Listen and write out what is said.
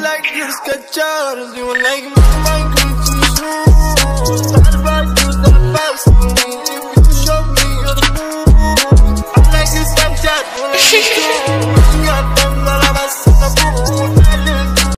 like your SKECHERs. You like my Gucci shoes. Thought about you the best. If you show me your moves, I like your Snapchat when I do.